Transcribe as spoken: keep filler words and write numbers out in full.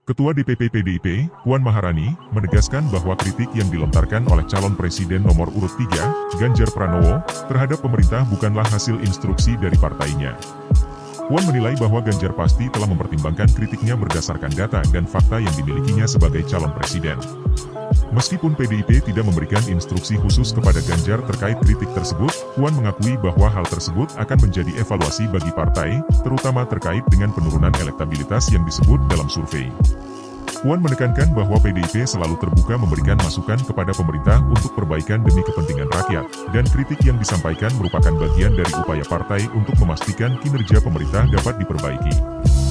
Ketua D P P P D I P, Puan Maharani, menegaskan bahwa kritik yang dilontarkan oleh calon presiden nomor urut tiga, Ganjar Pranowo, terhadap pemerintah bukanlah hasil instruksi dari partainya. Puan menilai bahwa Ganjar pasti telah mempertimbangkan kritiknya berdasarkan data dan fakta yang dimilikinya sebagai calon presiden. Meskipun P D I P tidak memberikan instruksi khusus kepada Ganjar terkait kritik tersebut, Puan mengakui bahwa hal tersebut akan menjadi evaluasi bagi partai, terutama terkait dengan penurunan elektabilitas yang disebut dalam survei. Puan menekankan bahwa P D I P selalu terbuka memberikan masukan kepada pemerintah untuk perbaikan demi kepentingan rakyat, dan kritik yang disampaikan merupakan bagian dari upaya partai untuk memastikan kinerja pemerintah dapat diperbaiki.